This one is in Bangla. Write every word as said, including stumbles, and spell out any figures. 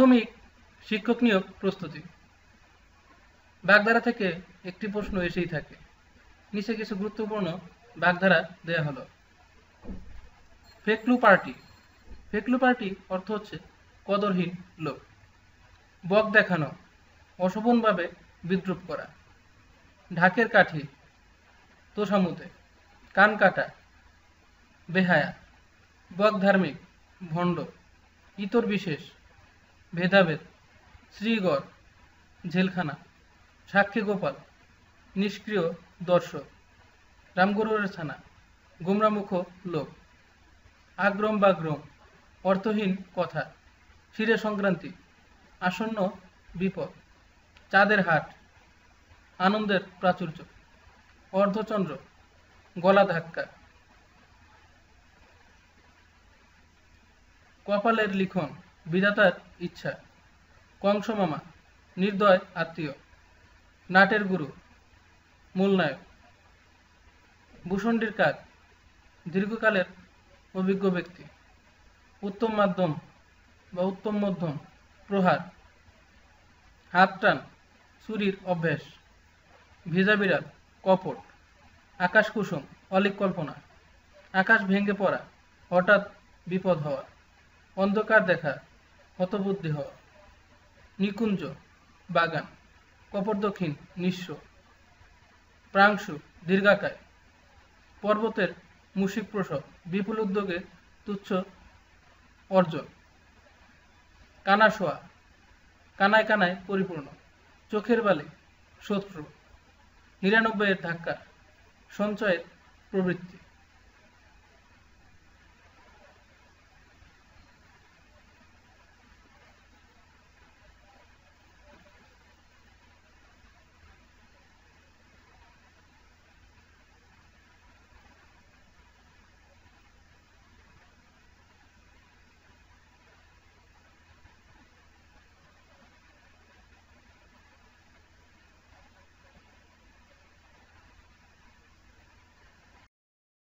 প্রাথমিক শিক্ষক নিয়োগ প্রস্তুতি। বাগধারা থেকে একটি প্রশ্ন এসেই থাকে। নিচে কিছু গুরুত্বপূর্ণ বাগধারা দেয়া হলো। ফেকলু পার্টি। ফেকলু পার্টি অর্থ হচ্ছে কদরহীন লোক। বক দেখানো, অশোভনভাবে বিদ্রুপ করা। ঢাকের কাঠি, তোষামুদে। কান কাটা, বেহায়া। বক ধার্মিক, ভণ্ড। ইতর বিশেষ, ভেদাভেদ। শ্রীগড়, জেলখানা। সাক্ষী গোপাল, নিষ্ক্রিয় দর্শক। রামগরুরের ছানা, গোমরামুখ লোক। আগ্রম বাগ্রম, অর্থহীন কথা। শিরে সংক্রান্তি, আসন্ন বিপদ। চাঁদের হাট, আনন্দের প্রাচুর্য। অর্ধচন্দ্র, গলা ধাক্কা। কপালের লিখন, বিধাতার ইচ্ছা। কংস মামা, নির্দয় আত্মীয়। নাটের গুরু, মূলনায়ক। ভূষণ্ডির কাক, দীর্ঘকালের অভিজ্ঞ ব্যক্তি। উত্তম মাধ্যম বা উত্তম মধ্যম, প্রহার। হাত টান, চুরির অভ্যাস। ভেজা বিড়াল, কপট। আকাশ কুসুম, অলিক কল্পনা। আকাশ ভেঙে পড়া, হঠাৎ বিপদ হওয়া। অন্ধকার দেখা, হতবুদ্ধি হওয়া। নিকুঞ্জ, বাগান। কপট দক্ষিণ, নিঃস্ব। প্রাংশু, দীর্ঘাকায়। পর্বতের মুশিক প্রসব, বিপুল উদ্যোগে তুচ্ছ অর্জন। কানাশোয়া, কানায় কানায় পরিপূর্ণ। চোখের বালি, শত্রু। নিরানব্বইয়ের ধাক্কা, সঞ্চয়ের প্রবৃত্তি।